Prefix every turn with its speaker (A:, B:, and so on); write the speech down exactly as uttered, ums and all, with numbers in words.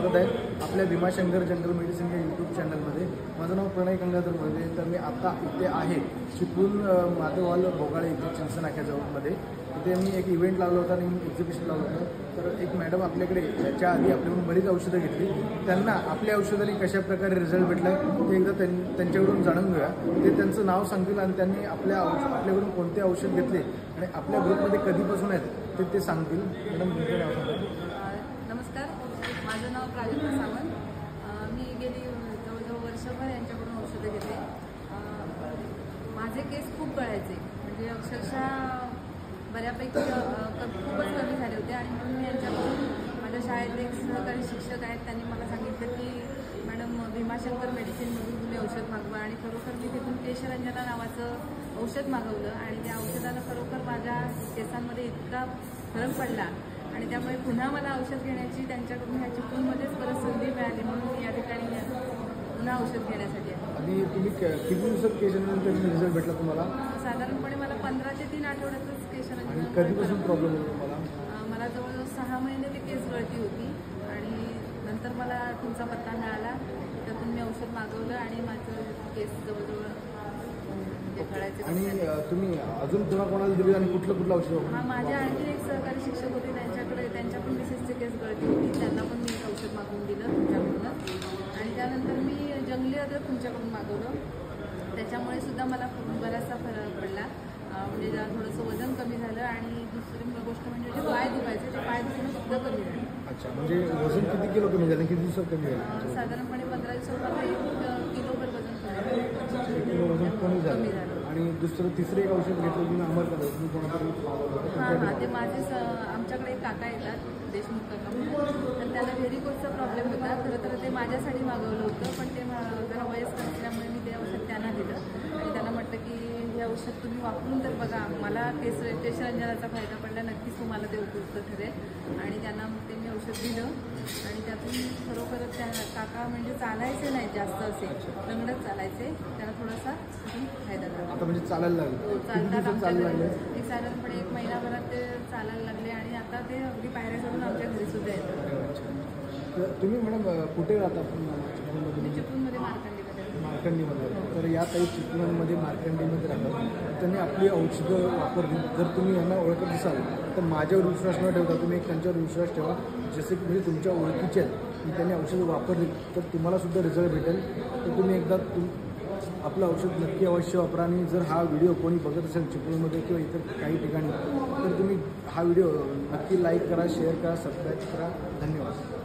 A: स्वागत आहे आपल्या भीमाशंकर जनरल मेडिसिन या यूट्यूब चॅनलमध्ये। माझं नाव प्रणय गंगाधर मध्ये। तर मी आता इथे आहे चिपळूण माधववाल भोगाळे इथे चिंचण नाक्याजवळमध्ये। इथे मी एक इव्हेंट लावला होता आणि एक्झिबिशन लावलं होतं। तर एक मॅडम आपल्याकडे याच्या आधी आपल्याकडून बरीच औषधं घेतली, त्यांना आपल्या औषधांनी कशा प्रकारे रिझल्ट भेटला ते एकदा त्यांच्याकडून जाणून घेऊया। ते त्यांचं नाव सांगतील आणि त्यांनी आपल्या आपल्याकडून कोणते औषध घेतले आणि आपल्या ग्रुपमध्ये कधीपासून आहेत ते ते सांगतील। मॅडम तुमचं नाव सांगा।
B: नमस्कार, माझं नाव प्राजक्ता सावंत। मी गेली जवळजवळ वर्षभर यांच्याकडून औषधं घेते। माझे केस खूप गळायचे, म्हणजे अक्षरशः बऱ्यापैकी खूपच कमी झाले होते आणि म्हणून मी यांच्याकडून माझ्या शाळेतले एक सहकारी शिक्षक आहेत, त्यांनी मला सांगितलं की मॅडम भीमाशंकर मेडिसिनमधून तुम्ही औषध मागवा। आणि खरोखर मी तिथून केशरंजना नावाचं औषध मागवलं आणि त्या औषधाला खरोखर माझ्या केसांमध्ये इतका फरक पडला आणि त्यामुळे पुन्हा मला औषध घेण्याची त्यांच्याकडून ह्या चिपळूणमध्येच परत संधी मिळाली, म्हणून मी या ठिकाणी पुन्हा औषध घेण्यासाठी आहे।
A: आणि तुम्ही किती दिवसात केशरंजन रिझल्ट भेटला तुम्हाला?
B: साधारणपणे मला पंधरा ते तीन आठवड्यातच केशरंजन।
A: कधीपासून प्रॉब्लेम होतो तुम्हाला?
B: मला जवळजवळ सहा महिने ते केस गळती होती आणि नंतर मला तुमचा पत्ता मिळाला, त्यातून मी औषध मागवलं आणि माझं केस जवळजवळ गळायचे।
A: आणि तुम्ही अजून पुन्हा कोणाला दिली आणि कुठलं कुठलं औषध?
B: हा, माझ्या आणखी एक सहकारी शिक्षक होते, त्यांच्याकडे त्यांच्या पण मिसेसचे केस गळती होती, त्यांना पण मी औषध मागवून दिलं तुमच्याकडूनच। आणि त्यानंतर मी जंगली अद्रक तुमच्याकडून मागवलं, त्याच्यामुळे सुद्धा मला बराचसा फरक पडला, म्हणजे जरा थोडंसं वजन कमी झालं आणि दुसरी गोष्ट म्हणजे जे पाय दुखायचे ते पाय दुखणं सुद्धा कमी झालं।
A: अच्छा, म्हणजे वजन किती किलो कमी झालं, किती दिवसात कमी झालं?
B: साधारणपणे पंधरा दिवसात मला एक किलोभर वजन कमी
A: किलो वजन कमी झालं। आणि दुसरं तिसरं एक औषध घेतलं तुम्ही अमरकदा, तुम्ही कोणाकडे?
B: हां हां, ते माझेच आमच्याकडे एक काका येतात, देशमुख काका म्हणून, तर त्यांना व्हेरिकोजचा प्रॉब्लेम होता। खरं तर ते माझ्यासाठी मागवलं होतं, पण ते जरा वयस्कर असल्यामुळे मी ते औषध त्यांना दिलं आणि त्यांना म्हटलं की हे औषध तुम्ही वापरून तर बघा, मला केस केशरंजनाचा फायदा पडला, नक्कीच तुम्हाला ते उपयुक्त ठरेल। आणि त्यांना मग ते मी औषध दिलं आणि त्यातून खरोखरच त्या काका म्हणजे चालायचे नाही जास्त, असे लंगडत चालायचे, त्यांना थोडासा फायदा झाला।
A: आता म्हणजे चालायला लागले?
B: चालतात आमच्या घरी एक साधारणपणे एक महिनाभरात ते चालायला लागले आणि आता ते अगदी पायऱ्या चढून आमच्या घरी सुद्धा येतात।
A: तुम्ही मॅडम कुठे राहता?
B: मी चिपळूणमध्ये मार्कंडीमध्ये।
A: मार्कंडीमध्ये तर या ताई चिपळूणमध्ये मार्कंडीमध्ये राहतात, त्यांनी आपली औषधं वापरली। जर तुम्ही यांना ओळखत असाल तर माझ्यावर विश्वास न ठेवता तुम्ही एक त्यांच्यावर विश्वास ठेवा, जसे की म्हणजे तुमच्या ओळखीचे आहेत की त्यांनी औषधं वापरली तर तुम्हाला सुद्धा रिझल्ट भेटेल। तर तुम्ही एकदा तुम आपलं औषध नक्की अवश्य वापरा। आणि जर हा व्हिडिओ कोणी बघत असेल चिपळूणमध्ये किंवा इतर काही ठिकाणी तर तुम्ही हा व्हिडिओ नक्की लाईक करा, शेअर करा, सबस्क्राईब करा। धन्यवाद।